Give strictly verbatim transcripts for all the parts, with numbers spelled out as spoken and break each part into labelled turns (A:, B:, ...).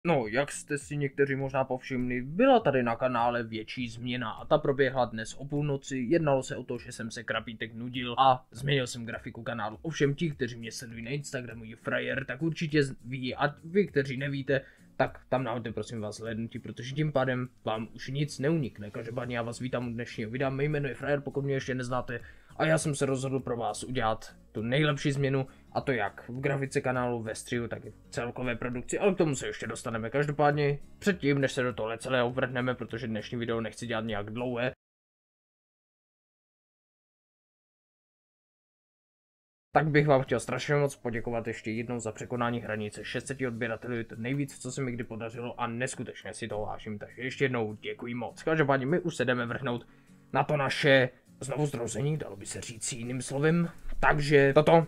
A: No, jak jste si někteří možná povšimli, byla tady na kanále větší změna a ta proběhla dnes o půlnoci. Jednalo se o to, že jsem se krapítek nudil a změnil jsem grafiku kanálu. Ovšem ti, kteří mě sledují na Instagramu je frajer, tak určitě ví, a vy, kteří nevíte, tak tam nahoďte prosím vás hlédnutí, protože tím pádem vám už nic neunikne. Každopádně já vás vítám u dnešního videa, mé jméno je frajer, pokud mě ještě neznáte. A já jsem se rozhodl pro vás udělat tu nejlepší změnu, a to jak v grafice kanálu, ve střihu, tak i v celkové produkci, ale k tomu se ještě dostaneme. Každopádně předtím, než se do tohle celého vrhneme, protože dnešní video nechci dělat nějak dlouhé, tak bych vám chtěl strašně moc poděkovat ještě jednou za překonání hranice šest set odběratelů, je to nejvíc, co se mi kdy podařilo a neskutečně si toho vážím, takže ještě jednou děkuji moc. Každopádně my už se jdeme vrhnout na to naše znovu zrození, dalo by se říct jiným slovem, takže toto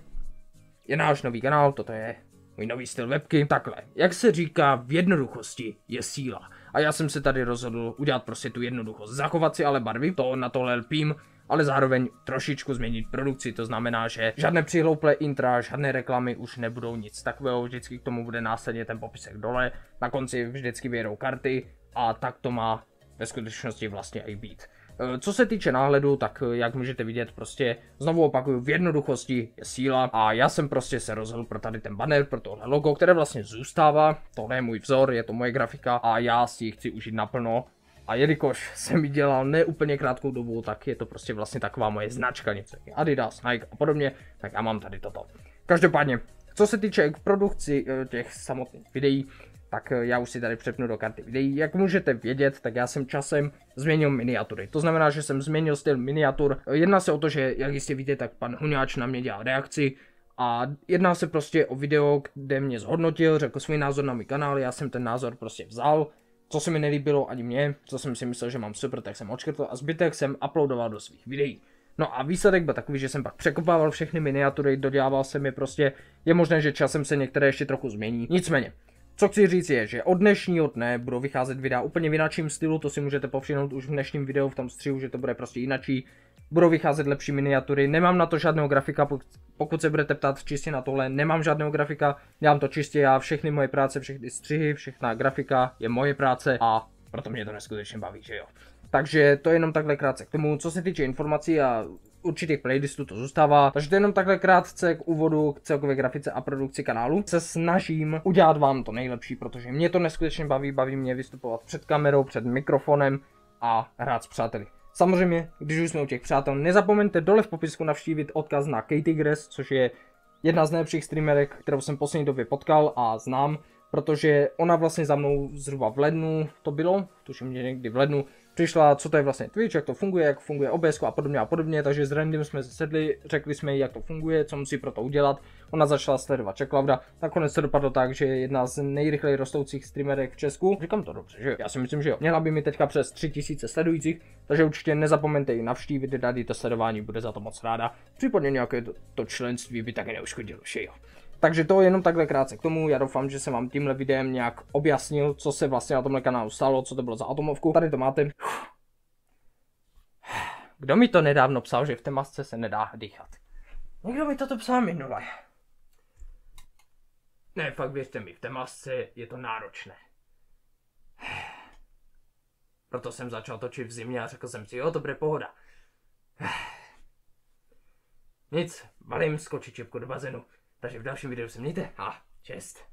A: je náš nový kanál, toto je můj nový styl webky. Takhle, jak se říká, v jednoduchosti je síla. A já jsem se tady rozhodl udělat prostě tu jednoduchost. Zachovat si ale barvy, to na tohle lpím, ale zároveň trošičku změnit produkci. To znamená, že žádné přihlouplé intra, žádné reklamy už nebudou, nic takového. Vždycky k tomu bude následně ten popisek dole. Na konci vždycky vyjedou karty a tak to má ve skutečnosti vlastně i být. Co se týče náhledu, tak jak můžete vidět, prostě znovu opakuju, v jednoduchosti je síla a já jsem prostě se rozhodl pro tady ten banner, pro tohle logo, které vlastně zůstává, tohle je můj vzor, je to moje grafika a já si ji chci užít naplno. A jelikož jsem ji dělal ne úplně krátkou dobu, tak je to prostě vlastně taková moje značka, něco jako Adidas, Nike a podobně, tak já mám tady toto. Každopádně, co se týče k produkci těch samotných videí, tak já už si tady přepnu do karty videí. Jak můžete vědět, tak já jsem časem změnil miniatury. To znamená, že jsem změnil styl miniatur. Jedná se o to, že jak jistě víte, tak pan Huňáč na mě dělal reakci. A jedná se prostě o video, kde mě zhodnotil, řekl svůj názor na můj kanál, já jsem ten názor prostě vzal. Co se mi nelíbilo ani mě, co jsem si myslel, že mám super, tak jsem odškrtl a zbytek jsem uploadoval do svých videí. No a výsledek byl takový, že jsem pak překopával všechny miniatury, dodělával jsem je prostě, je možné, že časem se některé ještě trochu změní. Nicméně, co chci říct je, že od dnešního dne budou vycházet videa úplně v jináčím stylu, to si můžete povšimnout už v dnešním videu v tom střihu, že to bude prostě jinačí. Budou vycházet lepší miniatury, nemám na to žádného grafika, pokud se budete ptát čistě na tohle, nemám žádného grafika, dělám to čistě já, všechny moje práce, všechny střihy, všechna grafika je moje práce a proto mě to neskutečně baví, že jo. Takže to je jenom takhle krátce k tomu, co se týče informací a určitých playlistů to zůstává, takže to je jenom takhle krátce k úvodu k celkové grafice a produkci kanálu. Se snažím udělat vám to nejlepší, protože mě to neskutečně baví, baví mě vystupovat před kamerou, před mikrofonem a hrát s přáteli. Samozřejmě, když už jsme u těch přátel, nezapomeňte dole v popisku navštívit odkaz na Katie Grass, což je jedna z nejlepších streamerek, kterou jsem v poslední době potkal a znám, protože ona vlastně za mnou zhruba v lednu, to bylo, tuším někdy v lednu, přišla, co to je vlastně Twitch, jak to funguje, jak funguje O B S a podobně a podobně, takže s Randym jsme se sedli, řekli jsme jí, jak to funguje, co musí pro to udělat. Ona začala sledovat Čeklavda, nakonec to dopadlo tak, že je jedna z nejrychleji rostoucích streamerek v Česku. Říkám to dobře, že jo? Já si myslím, že jo. Měla by mi teďka přes tři tisíce sledujících, takže určitě nezapomeňte ji navštívit, dát jí to sledování, bude za to moc ráda. Případně nějaké to, to členství by také neuškodilo, že jo. Takže to jenom takhle krátce k tomu, já doufám, že jsem vám tímhle videem nějak objasnil, co se vlastně na tomhle kanálu stalo, co to bylo za atomovku. Tady to máte. Kdo mi to nedávno psal, že v té masce se nedá dýchat? Někdo mi toto psal minule. Ne, fakt věřte mi, v té masce je to náročné. Proto jsem začal točit v zimě a řekl jsem si, jo, to bude pohoda. Nic, balím skočit čepku do bazénu. Takže v dalším videu se mějte a čest.